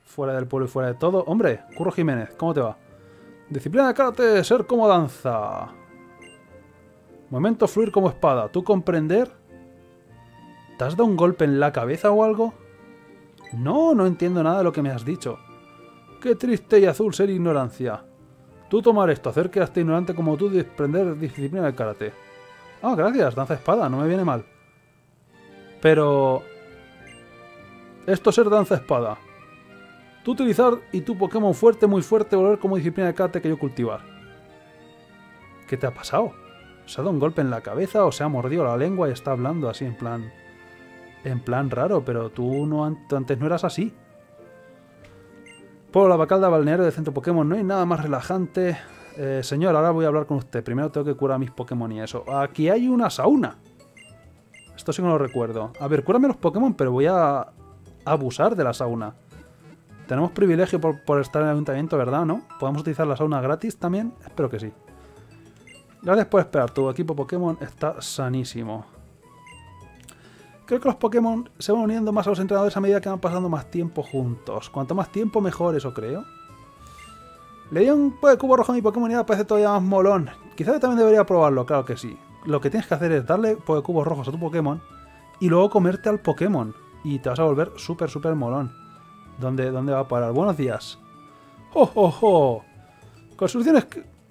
Fuera del pueblo y fuera de todo. Hombre, Curro Jiménez, ¿cómo te va? Disciplina de karate, ser como danza. Momento fluir como espada. ¿Tú comprender? ¿Te has dado un golpe en la cabeza o algo? No, no entiendo nada de lo que me has dicho. Qué triste y azul ser ignorancia. Tú tomar esto, hacer que hasta ignorante como tú desprender disciplina del karate. Ah, gracias, danza espada, no me viene mal. Pero... esto ser danza espada. Tú utilizar y tu Pokémon fuerte, muy fuerte, volver como disciplina de karate que yo cultivar. ¿Qué te ha pasado? ¿Se ha dado un golpe en la cabeza o se ha mordido la lengua y está hablando así en plan... en plan raro, pero tú no antes no eras así? Pueblo La Bacalda, balneario del centro Pokémon, no hay nada más relajante. Señor, ahora voy a hablar con usted. Primero tengo que curar a mis Pokémon y eso. Aquí hay una sauna. Esto sí que no lo recuerdo. A ver, cúrame los Pokémon, pero voy a abusar de la sauna. Tenemos privilegio por estar en el ayuntamiento, ¿verdad? ¿No? ¿Podemos utilizar la sauna gratis también? Espero que sí. Gracias por esperar. Tu equipo Pokémon está sanísimo. Creo que los Pokémon se van uniendo más a los entrenadores a medida que van pasando más tiempo juntos. Cuanto más tiempo, mejor, eso creo. Le di un cubo rojo a mi Pokémon y ahora parece todavía más molón. Quizás yo también debería probarlo, claro que sí. Lo que tienes que hacer es darle cubos rojos a tu Pokémon y luego comerte al Pokémon. Y te vas a volver súper, súper molón. ¿Dónde va a parar? Buenos días. ¡Oh, oh, oh! Con soluciones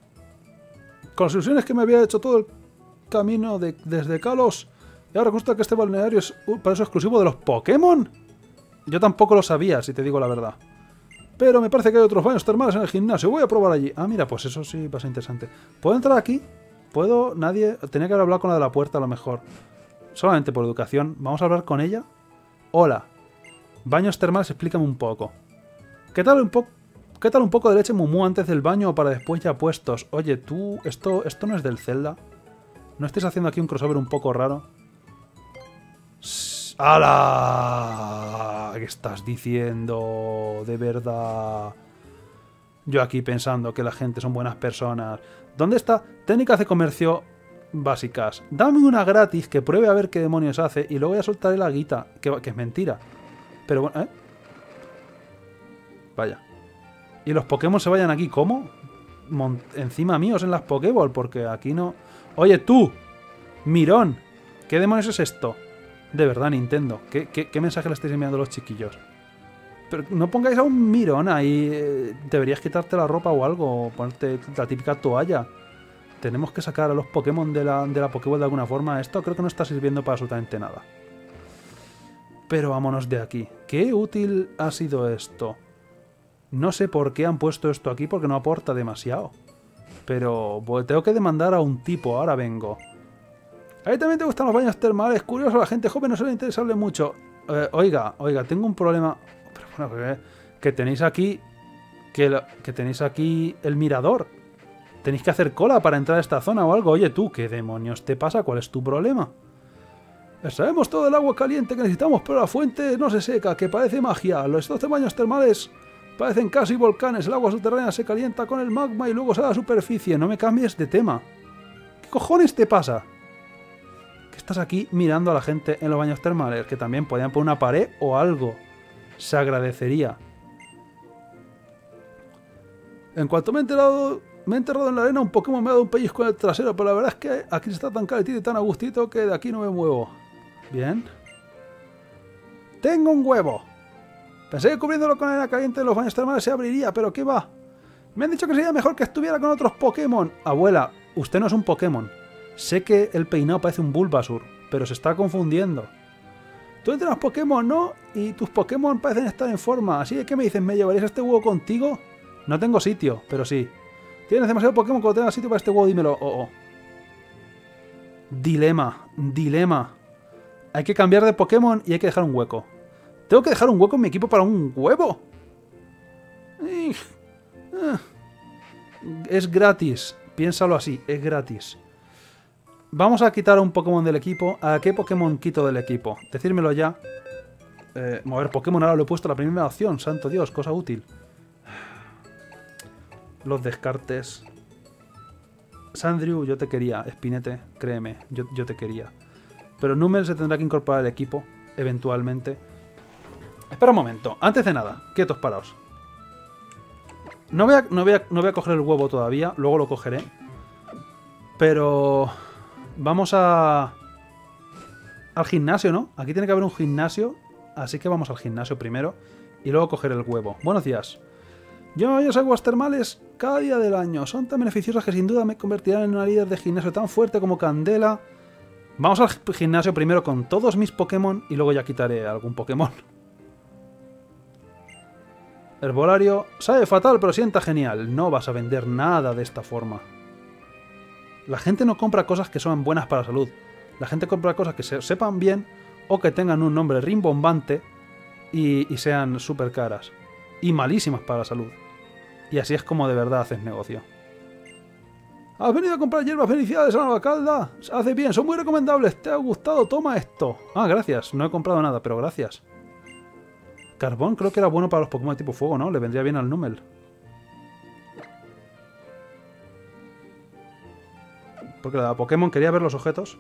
que me había hecho todo el camino desde Kalos... Y ahora resulta que este balneario es un paraíso exclusivo de los Pokémon. Yo tampoco lo sabía, si te digo la verdad. Pero me parece que hay otros baños termales en el gimnasio. Voy a probar allí. Ah, mira, pues eso sí va a ser interesante. ¿Puedo entrar aquí? ¿Puedo? Nadie... Tenía que haber hablado con la de la puerta a lo mejor. Solamente por educación. Vamos a hablar con ella. Hola. Baños termales, explícame un poco. ¿Qué tal un poco de leche mumú antes del baño o para después ya puestos? Oye, tú... ¿Esto no es del Zelda? ¿No estés haciendo aquí un crossover un poco raro? ¡Hala! ¿Qué estás diciendo? De verdad. Yo aquí pensando que la gente son buenas personas. ¿Dónde está? Técnicas de comercio básicas. Dame una gratis que pruebe a ver qué demonios hace y luego ya soltaré la guita. Que es mentira. Pero bueno, ¿eh? Vaya. Y los Pokémon se vayan aquí, ¿cómo? Encima míos en las Pokéball, porque aquí no... Oye, tú, Mirón, ¿qué demonios es esto? De verdad, Nintendo, ¿qué mensaje le estáis enviando a los chiquillos? Pero no pongáis a un Mirón ahí. Deberías quitarte la ropa o algo, o ponerte la típica toalla. Tenemos que sacar a los Pokémon de la Pokéball de alguna forma. Esto creo que no está sirviendo para absolutamente nada. Pero vámonos de aquí. ¿Qué útil ha sido esto? No sé por qué han puesto esto aquí, porque no aporta demasiado. Pero pues, tengo que demandar a un tipo, ahora vengo. ¿A ti también te gustan los baños termales? Curioso, a la gente joven no suele interesarle mucho. Oiga, tengo un problema. Pero bueno, que tenéis aquí... Que tenéis aquí el mirador. Tenéis que hacer cola para entrar a esta zona o algo. Oye tú, ¿qué demonios te pasa? ¿Cuál es tu problema? Sabemos todo el agua caliente que necesitamos, pero la fuente no se seca, que parece magia. Los 12 baños termales parecen casi volcanes. El agua subterránea se calienta con el magma y luego sale a la superficie. No me cambies de tema. ¿Qué cojones te pasa? Que estás aquí mirando a la gente en los baños termales, que también podían poner una pared o algo. Se agradecería. En cuanto me he enterrado en la arena, un Pokémon me ha dado un pellizco en el trasero, pero la verdad es que aquí está tan calentito y tan a gustito que de aquí no me muevo. Bien. ¡Tengo un huevo! Pensé que cubriéndolo con arena caliente en los baños termales se abriría, pero ¿qué va? Me han dicho que sería mejor que estuviera con otros Pokémon. Abuela, usted no es un Pokémon. Sé que el peinado parece un Bulbasaur, pero se está confundiendo. Tú entrenas Pokémon, ¿no? Y tus Pokémon parecen estar en forma. Así que, ¿qué me dices? ¿Me llevarías este huevo contigo? No tengo sitio, pero sí. Tienes demasiado Pokémon. Cuando tengas sitio para este huevo, dímelo. Dilema. Hay que cambiar de Pokémon y hay que dejar un hueco. ¿Tengo que dejar un hueco en mi equipo para un huevo? Es gratis. Piénsalo así, es gratis. Vamos a quitar a un Pokémon del equipo. ¿A qué Pokémon quito del equipo? Decírmelo ya. Mover Pokémon, ahora lo he puesto la primera opción. Santo Dios, cosa útil. Los descartes. Sandrew, yo te quería. Spinete, créeme, yo te quería. Pero Numel se tendrá que incorporar al equipo, eventualmente. Espera un momento. Antes de nada, quietos, paraos. No voy a coger el huevo todavía. Luego lo cogeré. Pero... Vamos al gimnasio, ¿no? Aquí tiene que haber un gimnasio. Así que vamos al gimnasio primero. Y luego coger el huevo. Buenos días. Yo me baño en aguas termales cada día del año. Son tan beneficiosas que sin duda me convertirán en una líder de gimnasio tan fuerte como Candela. Vamos al gimnasio primero con todos mis Pokémon y luego ya quitaré algún Pokémon. Herbolario. Sabe fatal, pero sienta genial. No vas a vender nada de esta forma. La gente no compra cosas que son buenas para la salud. La gente compra cosas que sepan bien o que tengan un nombre rimbombante y sean súper caras. Y malísimas para la salud. Y así es como de verdad haces negocio. ¿Has venido a comprar hierbas felicidades a la Alcalda? Hace bien, son muy recomendables. ¿Te ha gustado? Toma esto. Ah, gracias. No he comprado nada, pero gracias. Carbón creo que era bueno para los Pokémon de tipo fuego, ¿no? Le vendría bien al Numel. Porque la Pokémon quería ver los objetos.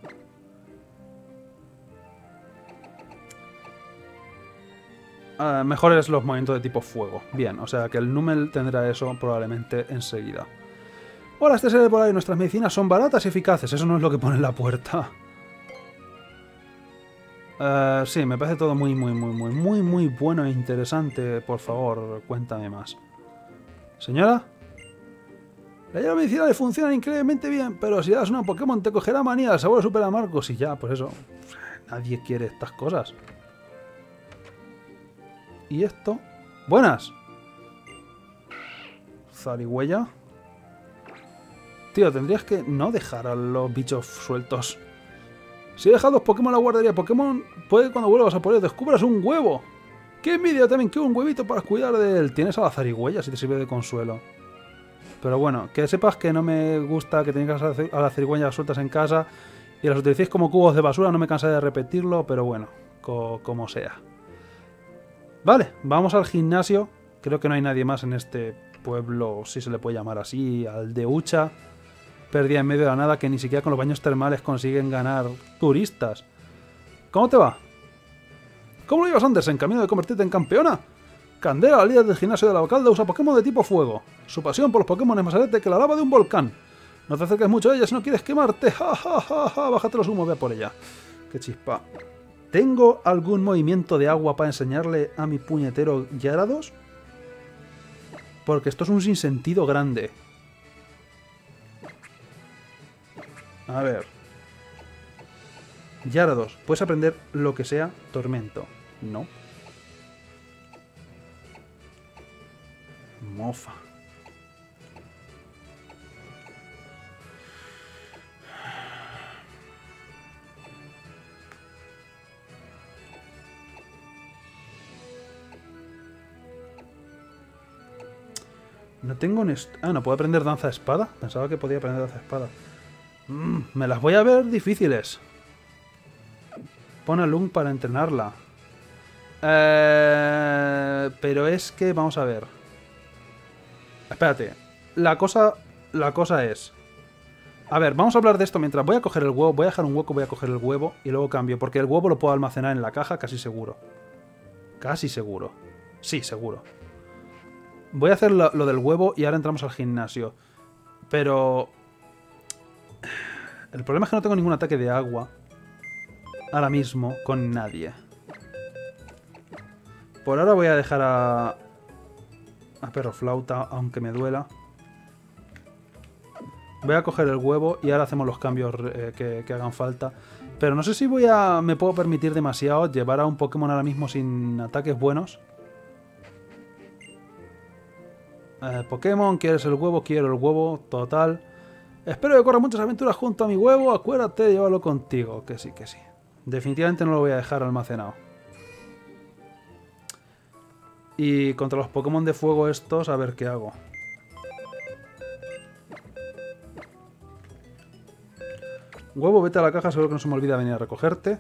Mejores los movimientos de tipo fuego. Bien, o sea que el Numel tendrá eso probablemente enseguida. Hola, este es el Herbolario. Nuestras medicinas son baratas y eficaces. Eso no es lo que pone en la puerta. Sí, me parece todo muy bueno e interesante. Por favor, cuéntame más. Señora, la hierba medicinal funciona increíblemente bien, pero si das una Pokémon te cogerá manía al sabor super amargo. Y ya, pues eso. Nadie quiere estas cosas. ¿Y esto? ¡Buenas! Zarigüeya. Tío, tendrías que no dejar a los bichos sueltos. Si dejas dos Pokémon en la guardería Pokémon, puede que cuando vuelvas a por ellos descubras un huevo. ¡Qué envidia también! ¡Qué un huevito para cuidar de él! Tienes a la zarigüeya si te sirve de consuelo. Pero bueno, que sepas que no me gusta que tengas a las zarigüeyas sueltas en casa y las utilicéis como cubos de basura. No me cansaré de repetirlo, pero bueno, como sea. Vale, vamos al gimnasio. Creo que no hay nadie más en este pueblo, si se le puede llamar así, aldeucha. Perdida en medio de la nada, que ni siquiera con los baños termales consiguen ganar turistas. ¿Cómo te va? ¿Cómo lo llevas, Anders, en camino de convertirte en campeona? Candela, la líder del gimnasio de la Alcalda, usa Pokémon de tipo fuego. Su pasión por los Pokémon es más ardiente que la lava de un volcán. No te acerques mucho a ella si no quieres quemarte. ¡Ja, ja, ja, ja! Bájate los humos, ve por ella. ¡Qué chispa! ¿Tengo algún movimiento de agua para enseñarle a mi puñetero Gyarados? Porque esto es un sinsentido grande. A ver. Gyarados, puedes aprender lo que sea. Tormento. No. Mofa. No tengo un... Ah, no puedo aprender danza de espada. Pensaba que podía aprender danza de espada. Me las voy a ver difíciles. Pon a Lung para entrenarla. Pero es que... Vamos a ver. Espérate. La cosa es... A ver, vamos a hablar de esto mientras voy a coger el huevo. Voy a dejar un hueco, voy a coger el huevo y luego cambio. Porque el huevo lo puedo almacenar en la caja, casi seguro. Casi seguro. Sí, seguro. Voy a hacer lo del huevo y ahora entramos al gimnasio. Pero... El problema es que no tengo ningún ataque de agua ahora mismo con nadie. Por ahora voy a dejar a Perroflauta, aunque me duela. Voy a coger el huevo y ahora hacemos los cambios que hagan falta. Pero no sé si me puedo permitir demasiado llevar a un Pokémon ahora mismo sin ataques buenos. Pokémon, ¿quieres el huevo? Quiero el huevo, total. Espero que corra muchas aventuras junto a mi huevo. Acuérdate de llevarlo contigo. Que sí, que sí. Definitivamente no lo voy a dejar almacenado. Y contra los Pokémon de fuego estos, a ver qué hago. Huevo, vete a la caja, seguro que no se me olvida venir a recogerte.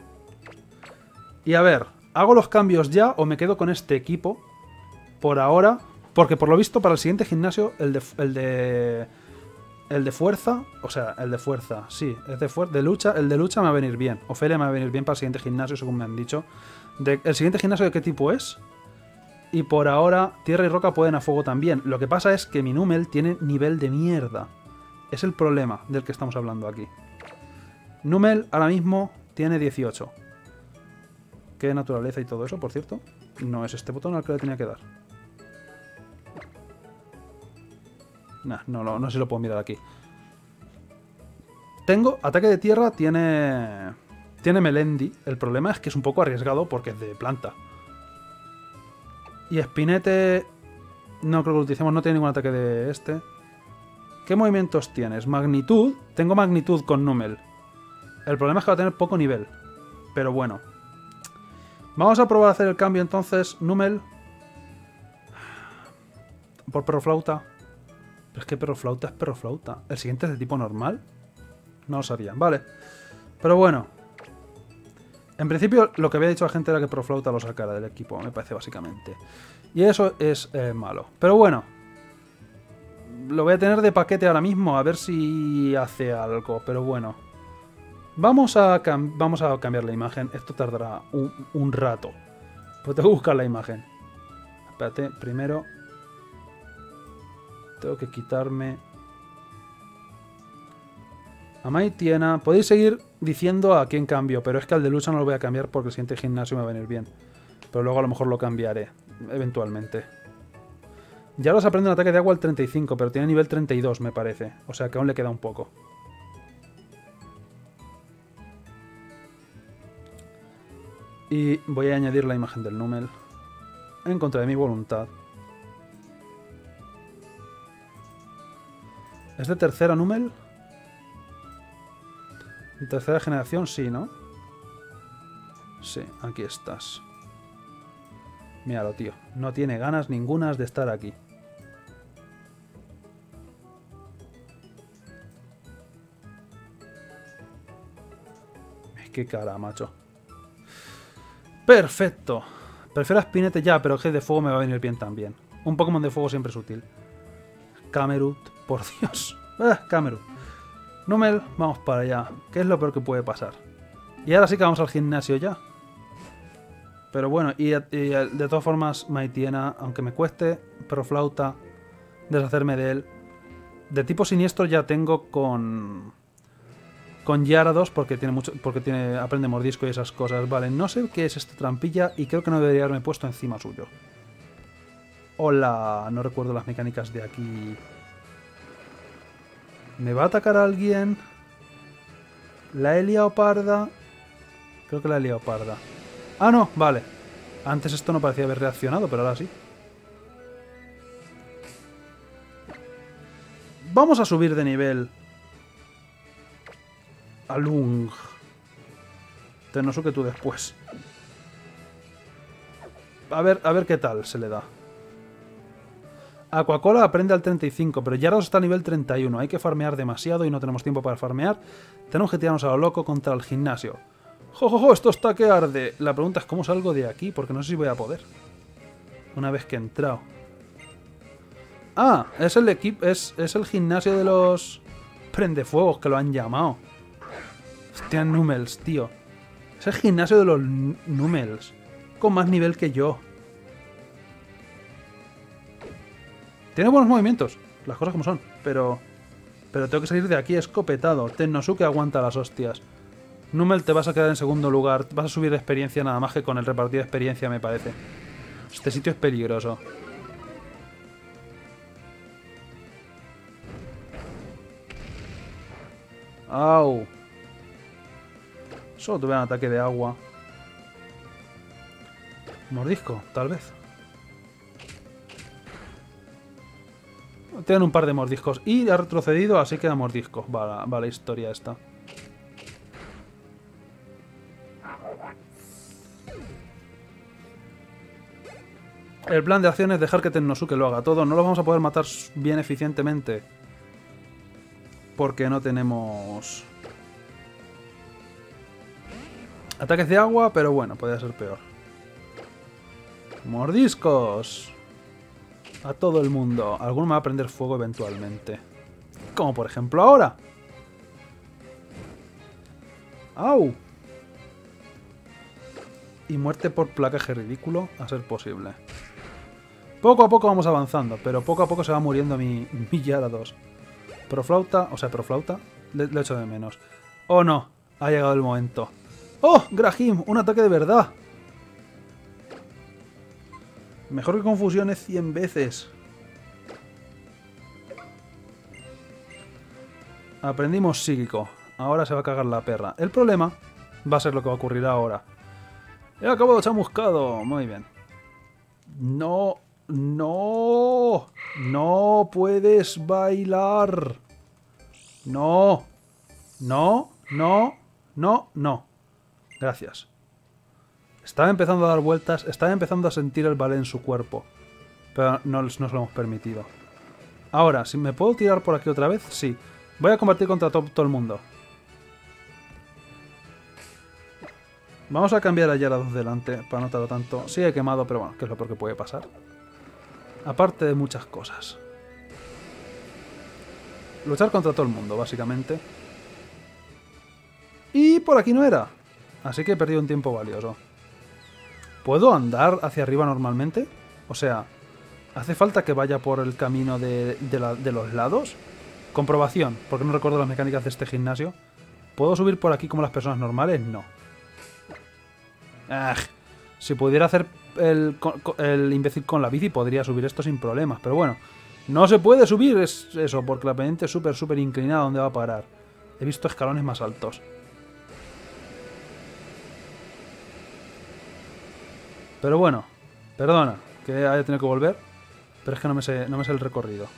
Y a ver, ¿hago los cambios ya o me quedo con este equipo? Por ahora, porque por lo visto para el siguiente gimnasio, el de El de fuerza, o sea, el de fuerza, sí, es de lucha, el de lucha me va a venir bien. Ofelia me va a venir bien para el siguiente gimnasio, según me han dicho. ¿El siguiente gimnasio de qué tipo es? Y por ahora, tierra y roca pueden a fuego también. Lo que pasa es que mi Numel tiene nivel de mierda. Es el problema del que estamos hablando aquí. Numel ahora mismo tiene 18. ¿Qué naturaleza y todo eso, por cierto? No es este botón al que le tenía que dar. Nah, no sé si lo puedo mirar aquí. Tengo ataque de tierra, tiene Melendi. El problema es que es un poco arriesgado porque es de planta. Y Espinete, no creo que lo utilicemos, no tiene ningún ataque de este. ¿Qué movimientos tienes? Magnitud, tengo magnitud con Numel. El problema es que va a tener poco nivel. Pero bueno. Vamos a probar a hacer el cambio entonces. Numel. Por perroflauta. Pero es que perroflauta es perroflauta. ¿El siguiente es de tipo normal? No lo sabía. Vale. Pero bueno. En principio lo que había dicho la gente era que perroflauta lo sacara del equipo, me parece básicamente. Y eso es malo. Pero bueno. Lo voy a tener de paquete ahora mismo. A ver si hace algo. Pero bueno. Vamos a cambiar la imagen. Esto tardará un rato. Pues tengo que buscar la imagen. Espérate, primero tengo que quitarme a Maitiena. Podéis seguir diciendo a quién cambio, pero es que al de lucha no lo voy a cambiar porque el siguiente gimnasio me va a venir bien. Pero luego a lo mejor lo cambiaré, eventualmente. Ya ahora se aprende un ataque de agua al 35, pero tiene nivel 32, me parece. O sea que aún le queda un poco. Y voy a añadir la imagen del Numel en contra de mi voluntad. ¿Es de tercera Numel? ¿De tercera generación? Sí, ¿no? Sí, aquí estás. Míralo, tío. No tiene ganas ningunas de estar aquí. Qué cara, macho. Perfecto. Prefiero a Spinete ya, pero el G de fuego me va a venir bien también. Un Pokémon de fuego siempre es útil. Camerut, por Dios. Camerut. Numel, vamos para allá. ¿Qué es lo peor que puede pasar? Y ahora sí que vamos al gimnasio ya. Pero bueno, y de todas formas, Maitiena, aunque me cueste, perroflauta, deshacerme de él. De tipo siniestro ya tengo con Gyarados porque aprende mordisco y esas cosas. Vale, no sé qué es esta trampilla y creo que no debería haberme puesto encima suyo. Hola, no recuerdo las mecánicas de aquí. ¿Me va a atacar alguien? ¿La he liado parda? Creo que la he liado parda. Ah, no, vale. Antes esto no parecía haber reaccionado, pero ahora sí. Vamos a subir de nivel. A Lung. Tennosuke tú después. A ver qué tal se le da. Aquacola aprende al 35, pero Gyarados está a nivel 31. Hay que farmear demasiado y no tenemos tiempo para farmear. Tenemos que tirarnos a lo loco contra el gimnasio. ¡Jo! Esto está que arde! La pregunta es cómo salgo de aquí, porque no sé si voy a poder. Una vez que he entrado. Ah, es el equipo. Es el gimnasio de los prendefuegos que lo han llamado. Hostia, Numels, tío. Es el gimnasio de los Numels. Con más nivel que yo. Tiene buenos movimientos, las cosas como son, pero tengo que salir de aquí escopetado. Tennosuke aguanta las hostias. Numel, te vas a quedar en segundo lugar. Vas a subir de experiencia nada más que con el repartido de experiencia, me parece. Este sitio es peligroso. ¡Au! Solo tuve un ataque de agua. Mordisco, tal vez. Tienen un par de mordiscos. Y ha retrocedido, así que da mordiscos. Va la historia esta. El plan de acción es dejar que Tennosuke lo haga todo. No lo vamos a poder matar bien eficientemente. Porque no tenemos ataques de agua, pero bueno, podría ser peor. Mordiscos. A todo el mundo. Alguno me va a prender fuego eventualmente. Como por ejemplo ahora. ¡Au! Y muerte por placaje ridículo, a ser posible. Poco a poco vamos avanzando, pero poco a poco se va muriendo mi Gyarados. Proflauta, o sea, Proflauta, le echo de menos. ¡Oh no! Ha llegado el momento. ¡Oh! Grahim, un ataque de verdad. Mejor que confusiones 100 veces. Aprendimos psíquico. Ahora se va a cagar la perra. El problema va a ser lo que va a ocurrir ahora. He acabado chamuscado. Muy bien. No, no, no puedes bailar. No, no, no, no, no. Gracias. Estaba empezando a dar vueltas, estaba empezando a sentir el ballet en su cuerpo. Pero no nos lo hemos permitido. Ahora, si me puedo tirar por aquí otra vez, sí. Voy a combatir contra todo el mundo. Vamos a cambiar a Gyarados delante para no tardar tanto. Sigue quemado, pero bueno, que es lo peor que puede pasar. Aparte de muchas cosas. Luchar contra todo el mundo, básicamente. Y por aquí no era. Así que he perdido un tiempo valioso. ¿Puedo andar hacia arriba normalmente? O sea, ¿hace falta que vaya por el camino de los lados? Comprobación, porque no recuerdo las mecánicas de este gimnasio. ¿Puedo subir por aquí como las personas normales? No. Si pudiera hacer el imbécil con la bici, podría subir esto sin problemas. Pero bueno, no se puede subir, es eso, porque la pendiente es súper inclinada. ¿Dónde va a parar? He visto escalones más altos. Pero bueno, perdona que haya tenido que volver, pero es que no me sé el recorrido.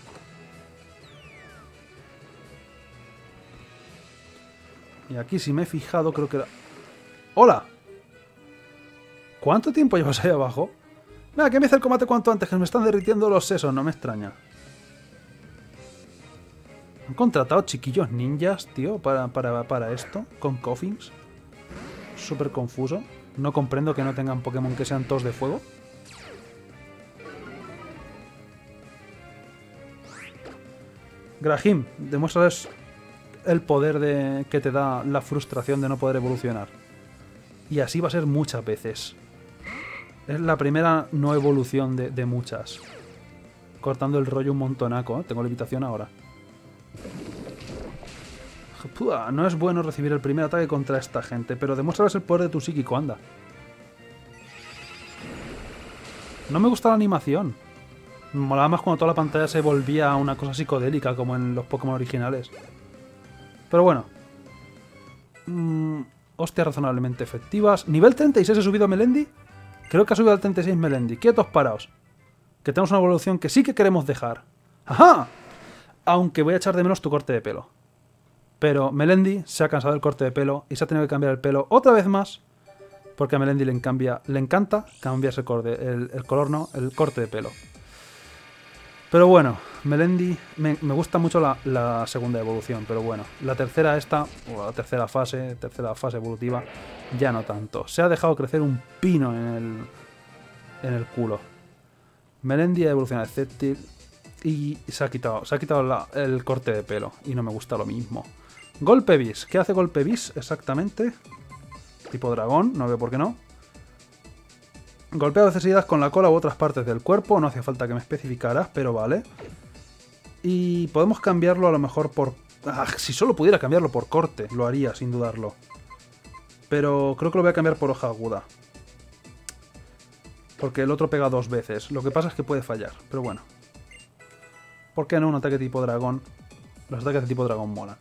Y aquí, si me he fijado, creo que era... ¡Hola! ¿Cuánto tiempo llevas ahí abajo? Venga, que empiece el combate cuanto antes, que me están derritiendo los sesos, no me extraña. ¿Han contratado chiquillos ninjas, tío, para esto? ¿Con coffins? Súper confuso. No comprendo que no tengan Pokémon que sean todos de fuego. Grahim, demuéstrales el poder que te da la frustración de no poder evolucionar. Y así va a ser muchas veces. Es la primera no evolución de muchas. Cortando el rollo un montonaco, ¿eh? Tengo levitación ahora. Pua, no es bueno recibir el primer ataque contra esta gente, pero demuéstrales el poder de tu psíquico, anda. No me gusta la animación. Me molaba más cuando toda la pantalla se volvía una cosa psicodélica, como en los Pokémon originales. Pero bueno. Hostias razonablemente efectivas. Nivel 36 he subido a Melendi. Creo que ha subido al 36 Melendi. Quietos paraos. Que tenemos una evolución que sí que queremos dejar. ¡Ajá! Aunque voy a echar de menos tu corte de pelo. Pero Melendi se ha cansado del corte de pelo y se ha tenido que cambiar el pelo otra vez más. Porque a Melendi le encanta cambiarse el color, no, el corte de pelo. Pero bueno, Melendi, me gusta mucho la segunda evolución, pero bueno, la tercera o la tercera fase evolutiva, ya no tanto. Se ha dejado crecer un pino en el culo. Melendi ha evolucionado el Sceptile y se ha quitado el corte de pelo y no me gusta lo mismo. Golpe bis, ¿qué hace golpe bis exactamente? Tipo dragón, no veo por qué no. Golpea a veces seguidas con la cola u otras partes del cuerpo. No hace falta que me especificaras, pero vale. Y podemos cambiarlo a lo mejor por... si solo pudiera cambiarlo por corte, lo haría, sin dudarlo. Pero creo que lo voy a cambiar por hoja aguda. Porque el otro pega 2 veces. Lo que pasa es que puede fallar, pero bueno. ¿Por qué no un ataque tipo dragón? Los ataques de tipo dragón molan.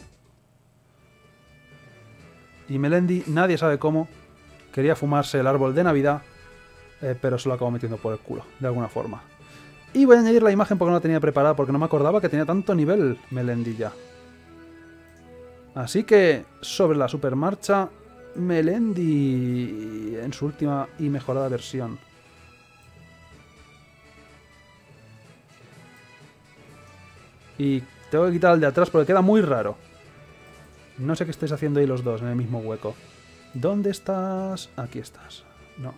Y Melendi, nadie sabe cómo, quería fumarse el árbol de Navidad, pero se lo acabo metiendo por el culo, de alguna forma. Y voy a añadir la imagen porque no la tenía preparada, porque no me acordaba que tenía tanto nivel Melendi ya. Así que, sobre la supermarcha, Melendi en su última y mejorada versión. Y tengo que quitar el de atrás porque queda muy raro. No sé qué estáis haciendo ahí los dos en el mismo hueco. ¿Dónde estás? Aquí estás. No.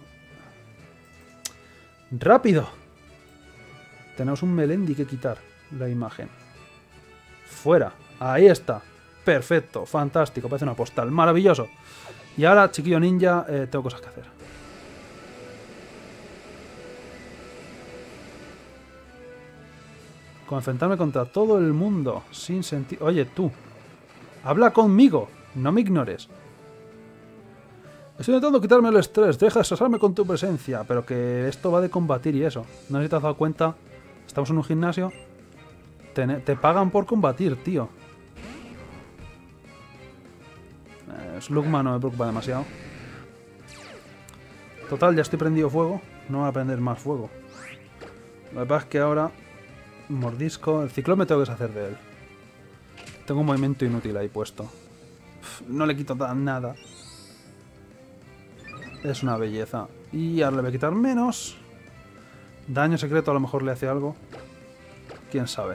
¡Rápido! Tenemos un Melendi que quitar la imagen. ¡Fuera! Ahí está. Perfecto, fantástico, parece una postal. Maravilloso. Y ahora, chiquillo ninja, tengo cosas que hacer. Con enfrentarme contra todo el mundo. Sin sentido. Oye, tú. Habla conmigo. No me ignores. Estoy intentando quitarme el estrés. Deja de estresarme con tu presencia. Pero que esto va de combatir y eso. No sé si te has dado cuenta. Estamos en un gimnasio. Te pagan por combatir, tío. Slugma no me preocupa demasiado. Total, ya estoy prendido fuego. No voy a prender más fuego. Lo que pasa es que ahora... Mordisco. El ciclón me tengo que deshacer de él. Tengo un movimiento inútil ahí puesto. No le quito nada. Es una belleza. Y ahora le voy a quitar menos. Daño secreto a lo mejor le hace algo. Quién sabe.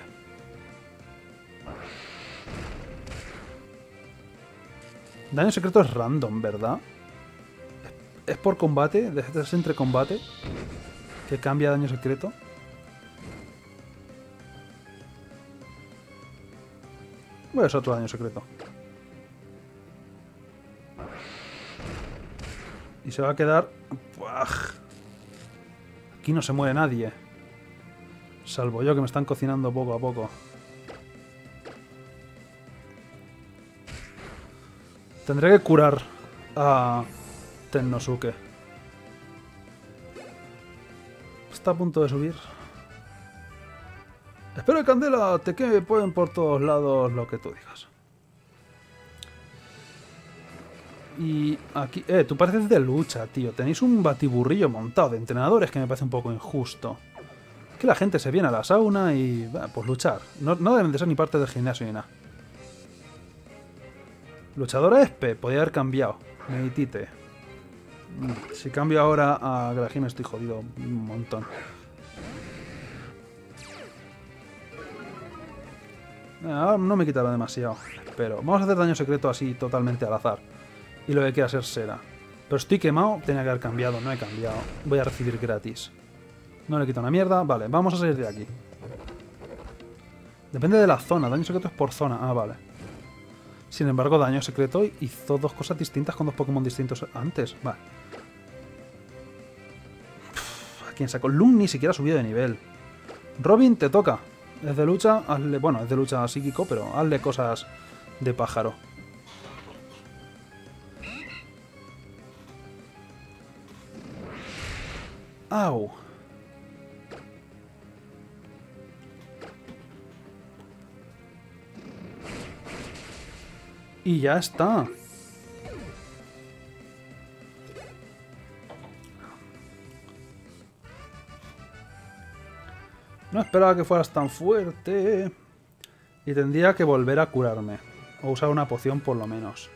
Daño secreto es random, ¿verdad? ¿Es por combate? ¿Es entre combate? ¿Que cambia daño secreto? Bueno, es otro daño secreto. Y se va a quedar... ¡Puaj! Aquí no se muere nadie. Salvo yo, que me están cocinando poco a poco. Tendré que curar a Tennosuke. Está a punto de subir. Espero que Candela te queme por todos lados lo que tú digas. Y aquí... tú pareces de lucha, tío. Tenéis un batiburrillo montado de entrenadores que me parece un poco injusto. Que la gente se viene a la sauna y... pues luchar. No deben de ser ni parte del gimnasio ni nada. Luchadora Espe. Podría haber cambiado. Meditite. Si cambio ahora a Grahim estoy jodido un montón. Ahora no me quitará demasiado. Pero vamos a hacer daño secreto así totalmente al azar. Y lo que quiera ser Sera. Pero estoy quemado, tenía que haber cambiado, no he cambiado. Voy a recibir gratis. No le quito una mierda. Vale, vamos a salir de aquí. Depende de la zona, daño secreto es por zona. Ah, vale. Sin embargo, daño secreto hizo dos cosas distintas con dos Pokémon distintos antes. Vale. ¿A quién sacó? Lung ni siquiera ha subido de nivel. Robin, te toca. Es de lucha, hazle... Bueno, es de lucha psíquico, pero hazle cosas de pájaro. ¡Au! Y ya está. No esperaba que fueras tan fuerte. Y tendría que volver a curarme. O usar una poción por lo menos.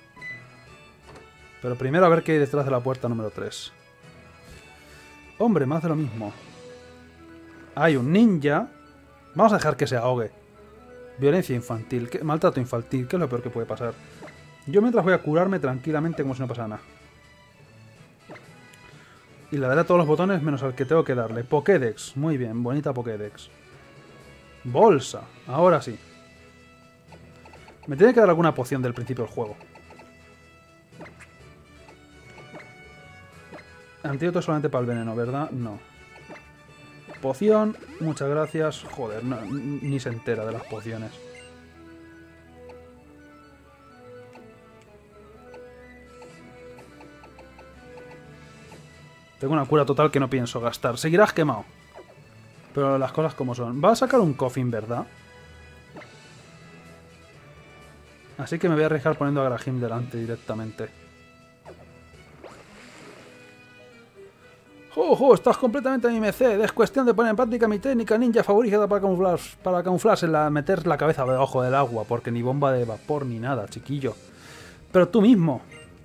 Pero primero a ver qué hay detrás de la puerta número 3. Hombre, más de lo mismo. Hay un ninja. Vamos a dejar que se ahogue. Violencia infantil. Maltrato infantil. ¿Qué es lo peor que puede pasar? Yo mientras voy a curarme tranquilamente como si no pasara nada. Y le daré a todos los botones menos al que tengo que darle. Pokédex. Muy bien, bonita Pokédex. Bolsa. Ahora sí. Me tiene que dar alguna poción del principio del juego. Antídoto solamente para el veneno, ¿verdad? No. Poción. Muchas gracias. Joder, no, ni se entera de las pociones. Tengo una cura total que no pienso gastar. Seguirás quemado. Pero las cosas como son. Va a sacar un coffin, ¿verdad? Así que me voy a arriesgar poniendo a Grahim delante directamente. ¡Ojo! Estás completamente en mi merced. Es cuestión de poner en práctica mi técnica ninja favorita para camuflarse, meter la cabeza debajo del agua. Porque ni bomba de vapor ni nada, chiquillo. Pero tú mismo.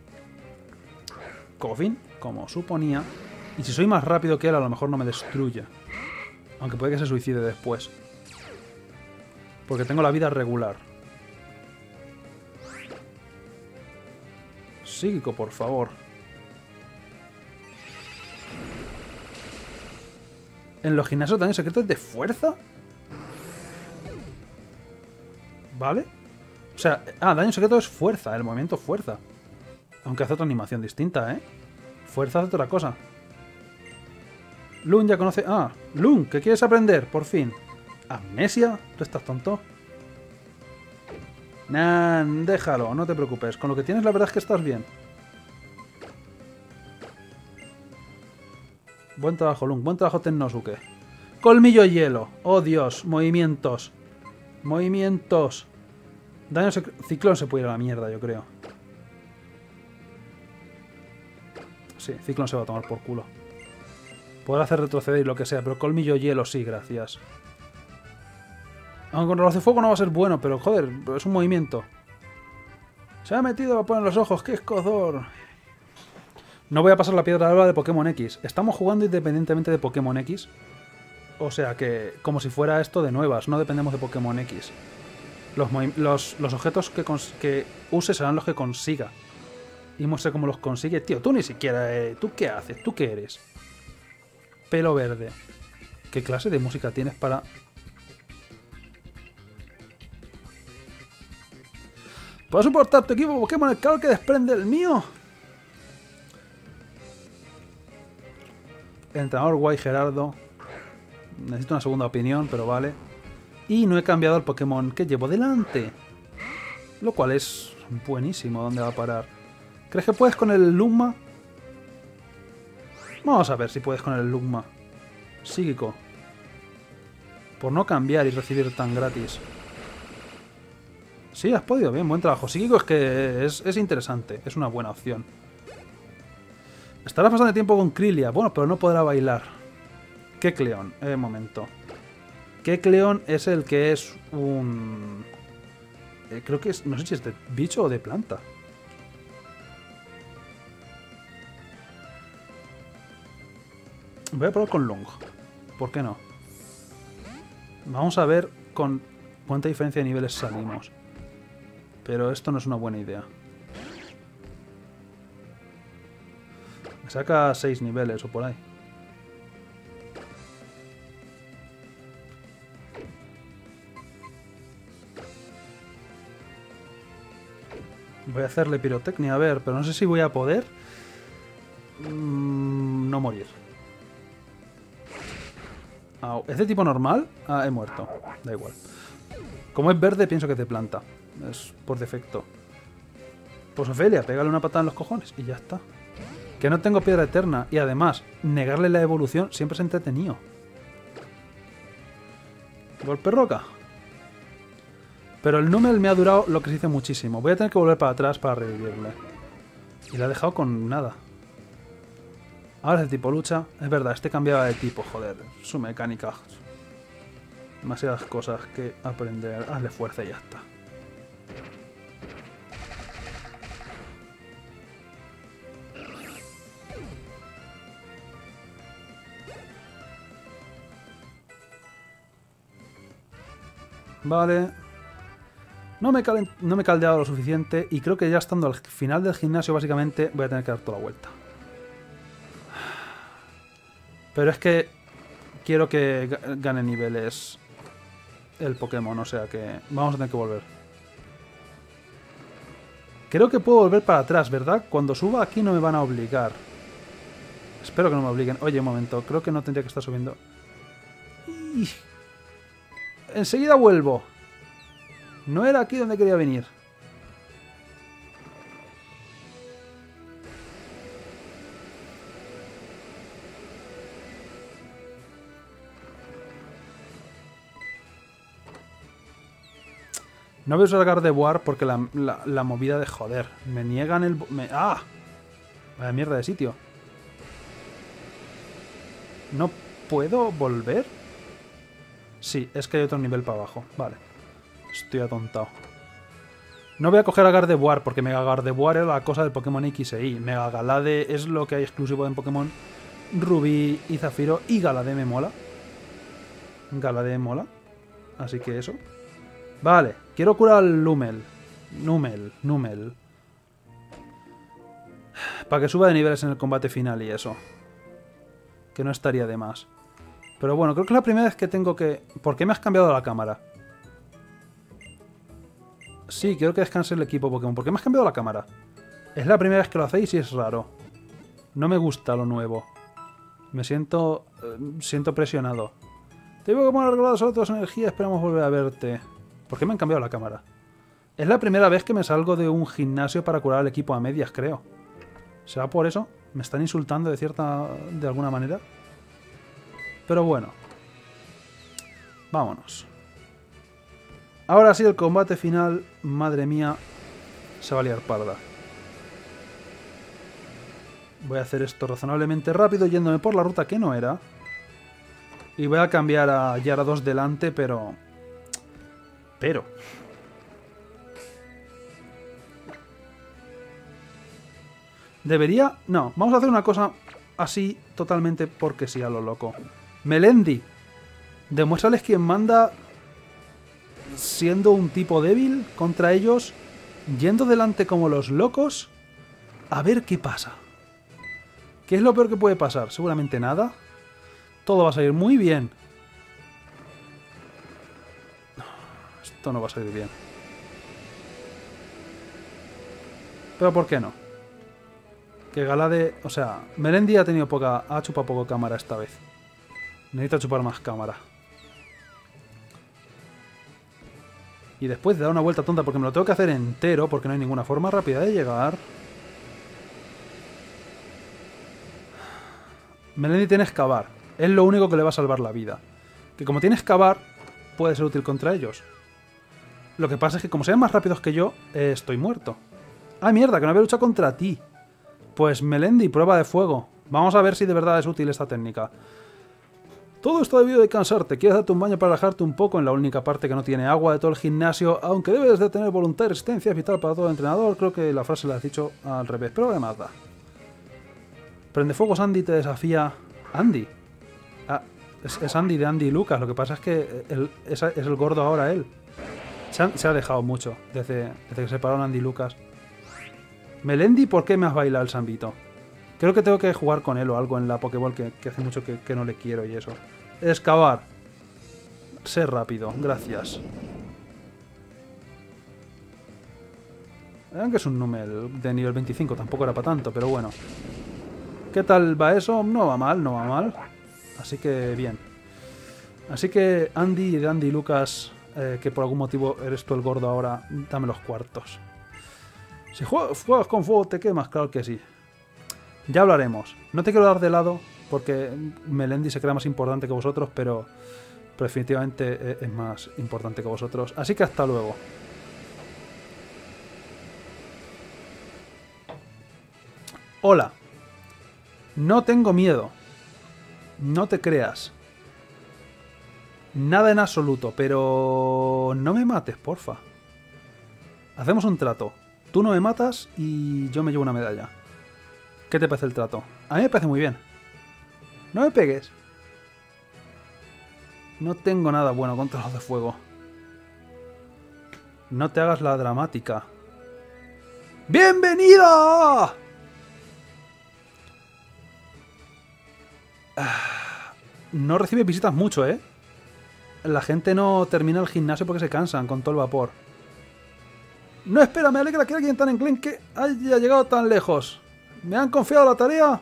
Coffin, como suponía. Y si soy más rápido que él, a lo mejor no me destruye. Aunque puede que se suicide después. Porque tengo la vida regular. Psíquico, por favor. ¿En los gimnasios también secretos de fuerza? ¿Vale? O sea, daño secreto es fuerza, el movimiento fuerza. Aunque hace otra animación distinta, ¿eh? Fuerza hace otra cosa. Lun ya conoce... Ah, Lun, ¿qué quieres aprender? Por fin. ¿Amnesia? ¿Tú estás tonto? Nah, déjalo, no te preocupes. Con lo que tienes la verdad es que estás bien. Buen trabajo, Lun. Buen trabajo, Tennosuke. Colmillo hielo. Oh, Dios. Movimientos. Movimientos. Daño Ciclón se puede ir a la mierda, yo creo. Sí, Ciclón se va a tomar por culo. Podrá hacer retroceder y lo que sea, pero colmillo hielo sí, gracias. Aunque con reloj de fuego no va a ser bueno, pero joder, es un movimiento. Se ha metido a poner los ojos, ¡qué escozor! No voy a pasar la piedra alba de Pokémon X. Estamos jugando independientemente de Pokémon X. O sea que, como si fuera esto de nuevas, no dependemos de Pokémon X. Los objetos que use serán los que consiga. Y muestre cómo los consigue. Tío, tú ni siquiera... ¿Tú qué haces? ¿Tú qué eres? Pelo verde. ¿Qué clase de música tienes para...? ¿Puedo soportar tu equipo Pokémon el calor que desprende el mío? El entrenador Guay Gerardo. Necesito una segunda opinión, pero vale. Y no he cambiado el Pokémon que llevo delante. Lo cual es buenísimo. ¿Dónde va a parar? ¿Crees que puedes con el Lugma? Vamos a ver si puedes con el Lugma. Psíquico. Por no cambiar y recibir tan gratis. Sí, has podido. Bien, buen trabajo. Psíquico es que es interesante. Es una buena opción. Estará bastante tiempo con Krylia. Bueno, pero no podrá bailar. Kecleon. Momento. Kecleon es el que es un... creo que es... No sé si es de bicho o de planta. Voy a probar con Long. ¿Por qué no? Vamos a ver con cuánta diferencia de niveles salimos. Pero esto no es una buena idea. Me saca 6 niveles o por ahí. Voy a hacerle pirotecnia, a ver, pero no sé si voy a poder no morir. ¿Es de tipo normal? Ah, he muerto. Da igual. Como es verde, pienso que te planta. Es por defecto. Pues Ofelia, pégale una patada en los cojones y ya está. Que no tengo piedra eterna. Y además, negarle la evolución siempre es entretenido. Golpe roca. Pero el Numel me ha durado lo que se dice muchísimo. Voy a tener que volver para atrás para revivirle. Y la he dejado con nada. Ahora es de tipo lucha. Es verdad, este cambiaba de tipo, joder. Su mecánica. Demasiadas cosas que aprender. Hazle fuerza y ya está. Vale. No me he caldeado lo suficiente y creo que ya estando al final del gimnasio básicamente voy a tener que dar toda la vuelta. Pero es que quiero que gane niveles el Pokémon, o sea que vamos a tener que volver. Creo que puedo volver para atrás, ¿verdad? Cuando suba aquí no me van a obligar. Espero que no me obliguen. Oye, un momento, creo que no tendría que estar subiendo. Enseguida vuelvo. No era aquí donde quería venir. No voy a usar Gardevoir porque la movida de joder. Me niegan el... ¡Ah! Vaya mierda de sitio. ¿No puedo volver? Sí, es que hay otro nivel para abajo. Vale. Estoy atontado. No voy a coger a Gardevoir porque Mega Gardevoir es la cosa del Pokémon X e Y. Mega Galade es lo que hay exclusivo en Pokémon Rubí y Zafiro. Y Galade me mola. Galade mola. Así que eso. Vale. Quiero curar al Numel. Numel. Para que suba de niveles en el combate final y eso. Que no estaría de más. Pero bueno, creo que es la primera vez que tengo que... ¿Por qué me has cambiado la cámara? Sí, quiero que descanse el equipo Pokémon. ¿Por qué me has cambiado la cámara? Es la primera vez que lo hacéis y es raro. No me gusta lo nuevo. Me siento presionado. Te digo que hemos arreglado solo toda su energía. Esperamos volver a verte. ¿Por qué me han cambiado la cámara? Es la primera vez que me salgo de un gimnasio para curar al equipo a medias, creo. ¿Será por eso? ¿Me están insultando de alguna manera? Pero bueno. Vámonos. Ahora sí, el combate final. Madre mía. Se va a liar parda. Voy a hacer esto razonablemente rápido, yéndome por la ruta que no era. Y voy a cambiar a Gyarados delante, pero... Debería... No, vamos a hacer una cosa así totalmente porque sí, a lo loco. Melendi, demuéstrales quién manda siendo un tipo débil contra ellos, yendo delante como los locos, a ver qué pasa. ¿Qué es lo peor que puede pasar? Seguramente nada. Todo va a salir muy bien. Esto no va a salir bien. Pero ¿por qué no? Que Galade... O sea, Melendi ha tenido poca... Ha chupado poco cámara esta vez. Necesita chupar más cámara. Y después de dar una vuelta tonta, porque me lo tengo que hacer entero, porque no hay ninguna forma rápida de llegar... Melendi tiene excavar. Es lo único que le va a salvar la vida. Que como tiene excavar, puede ser útil contra ellos. Lo que pasa es que como sean más rápidos que yo, estoy muerto. ¡Ah, mierda! Que no había luchado contra ti. Pues Melendi, prueba de fuego. Vamos a ver si de verdad es útil esta técnica. Todo esto debido de cansarte. Quieres darte un baño para relajarte un poco en la única parte que no tiene agua de todo el gimnasio. Aunque debes de tener voluntad y resistencia, es vital para todo entrenador. Creo que la frase la has dicho al revés, pero además da. Prendefuegos Andy te desafía... Andy. Ah, es Andy de Andy y Lucas. Lo que pasa es que es el gordo ahora él. Se ha dejado mucho desde que se separaron Andy y Lucas. Melendi, ¿por qué me has bailado el Sambito? Creo que tengo que jugar con él o algo en la Pokéball que hace mucho que no le quiero y eso. Excavar. Ser rápido, gracias. Aunque es un número de nivel 25, tampoco era para tanto, pero bueno. ¿Qué tal va eso? No va mal, no va mal. Así que bien. Así que Andy de Andy y Lucas, que por algún motivo eres tú el gordo ahora, dame los cuartos. Si juegas con fuego te quemas, claro que sí. Ya hablaremos. No te quiero dar de lado porque Melendi se crea más importante que vosotros, pero definitivamente es más importante que vosotros. Así que hasta luego. Hola. No tengo miedo. No te creas. Nada en absoluto, pero no me mates, porfa. Hacemos un trato. Tú no me matas y yo me llevo una medalla. ¿Qué te parece el trato? A mí me parece muy bien. No me pegues. No tengo nada bueno contra los de fuego. No te hagas la dramática. ¡Bienvenida! No recibe visitas mucho, ¿eh? La gente no termina el gimnasio porque se cansan con todo el vapor. No, espera, me alegra que alguien tan enclenque haya llegado tan lejos. ¿Me han confiado la tarea?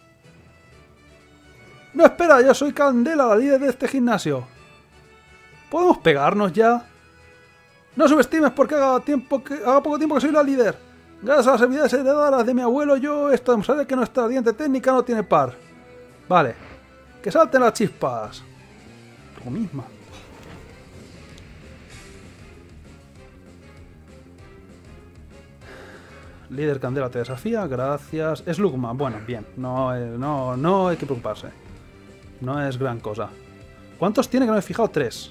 No, espera, yo soy Candela, la líder de este gimnasio. ¿Podemos pegarnos ya? No subestimes porque haga poco tiempo que soy la líder. Gracias a las habilidades heredadas de mi abuelo, yo esto demostraré que nuestra ardiente técnica no tiene par. Vale. Que salten las chispas. Tú misma. Líder Candela te desafía, gracias. Es Lugman, bueno, bien. No hay que preocuparse. No es gran cosa. ¿Cuántos tiene que no me he fijado? 3.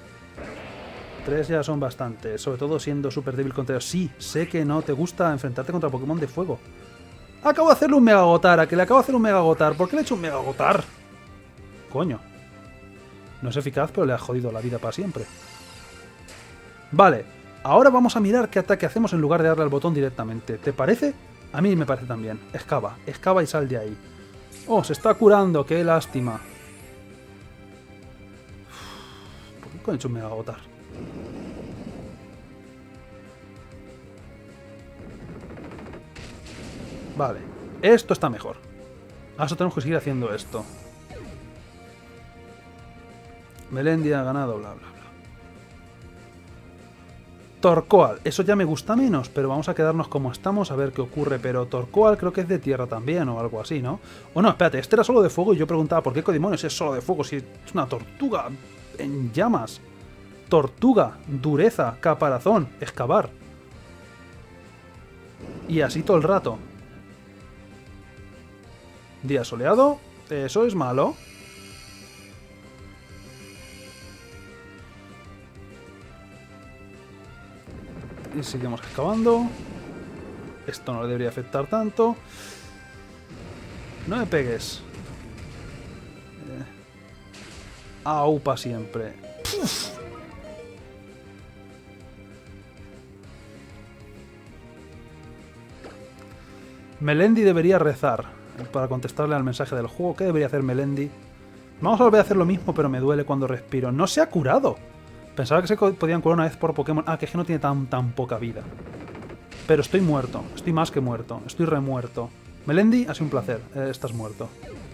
3 ya son bastantes, sobre todo siendo súper débil contra ellos. Sí, sé que no te gusta enfrentarte contra Pokémon de fuego. Acabo de hacerle un Mega Agotar, ¿a que le acabo de hacer un Mega Agotar? ¿Por qué le he hecho un Mega Agotar? Coño. No es eficaz, pero le ha jodido la vida para siempre. Vale, ahora vamos a mirar qué ataque hacemos en lugar de darle al botón directamente. ¿Te parece? A mí me parece también. Excava, excava y sal de ahí. Oh, se está curando, qué lástima. ¿Por qué coño he hecho un Mega Agotar? Vale. Esto está mejor. Ahora solo tenemos que seguir haciendo esto. Melendi ha ganado, bla, bla, bla. Torkoal. Eso ya me gusta menos, pero vamos a quedarnos como estamos a ver qué ocurre. Pero Torkoal creo que es de tierra también o algo así, ¿no? O no, espérate, este era solo de fuego y yo preguntaba por qué demonios es solo de fuego si es una tortuga en llamas. Tortuga, dureza, caparazón, excavar. Y así todo el rato. Día soleado. Eso es malo. Y seguimos excavando. Esto no le debería afectar tanto. No me pegues. Aupa siempre. ¡Puf! Melendi debería rezar para contestarle al mensaje del juego. ¿Qué debería hacer Melendi? Vamos a volver a hacer lo mismo, pero me duele cuando respiro. ¡No se ha curado! Pensaba que se podían curar una vez por Pokémon. Ah, que es que no tiene tan poca vida. Pero estoy muerto. Estoy más que muerto. Estoy remuerto. Melendi, ha sido un placer. Estás muerto.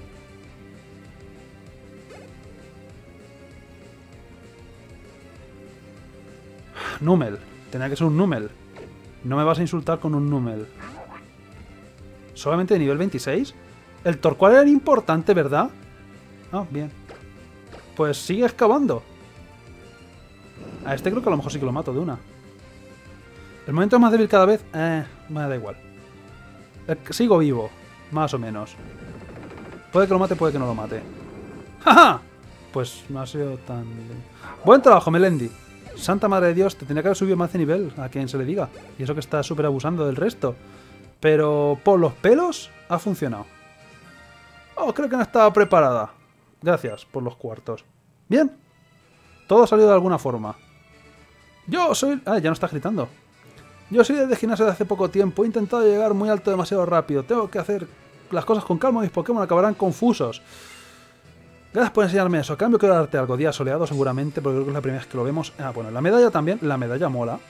Numel. Tenía que ser un Numel. No me vas a insultar con un Numel. ¿Solamente de nivel 26? El Torkoal era importante, ¿verdad? Ah, bien. Pues sigue excavando. A este creo que a lo mejor sí que lo mato de una. El momento es más débil cada vez. Me da igual. Sigo vivo. Más o menos. Puede que lo mate, puede que no lo mate. ¡Ja! Pues no ha sido tan... Buen trabajo, Melendi. Santa madre de Dios, te tenía que haber subido más de nivel a quien se le diga. Y eso que está súper abusando del resto. Pero por los pelos ha funcionado. Oh, creo que no estaba preparada. Gracias por los cuartos. Bien. Todo ha salido de alguna forma. Yo soy... Ah, ya no está gritando. Yo soy de gimnasio de hace poco tiempo. He intentado llegar muy alto demasiado rápido. Tengo que hacer las cosas con calma. Mis Pokémon acabarán confusos. Gracias por enseñarme eso. A cambio quiero darte algo. Día soleado seguramente, porque creo que es la primera vez que lo vemos. Ah, bueno, la medalla también. La medalla mola.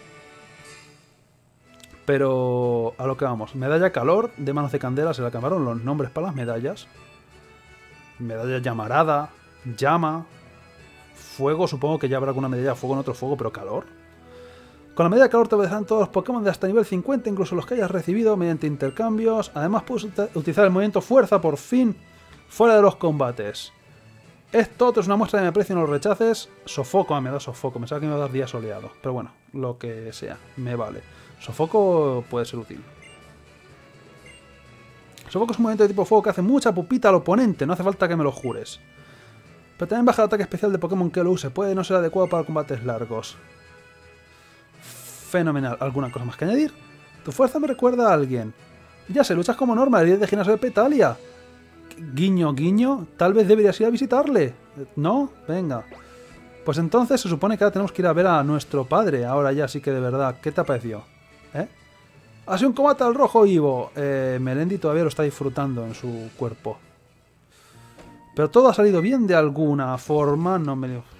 Pero a lo que vamos. Medalla calor de manos de candela. Se le acabaron los nombres para las medallas. Medalla llamarada. Llama. Fuego. Supongo que ya habrá alguna medalla de fuego en otro fuego, pero calor. Con la medalla de calor te obedecerán todos los Pokémon de hasta nivel 50, incluso los que hayas recibido mediante intercambios. Además puedes utilizar el movimiento fuerza por fin fuera de los combates. Esto es una muestra de mi aprecio, no lo rechaces. Sofoco, me da sofoco. Me sabe que me va a dar día soleado. Pero bueno, lo que sea, me vale. Sofoco puede ser útil. Sofoco es un movimiento de tipo fuego que hace mucha pupita al oponente. No hace falta que me lo jures. Pero también baja el ataque especial de Pokémon que lo use. Puede no ser adecuado para combates largos. Fenomenal. ¿Alguna cosa más que añadir? Tu fuerza me recuerda a alguien. Ya sé, luchas como Norma, el líder de gimnasio de Petalia. Guiño, guiño. Tal vez deberías ir a visitarle. ¿No? Venga. Pues entonces se supone que ahora tenemos que ir a ver a nuestro padre. Ahora ya sí que de verdad. ¿Qué te ha parecido? Ha sido un combate al rojo vivo. Melendi todavía lo está disfrutando en su cuerpo. Pero todo ha salido bien de alguna forma. No me...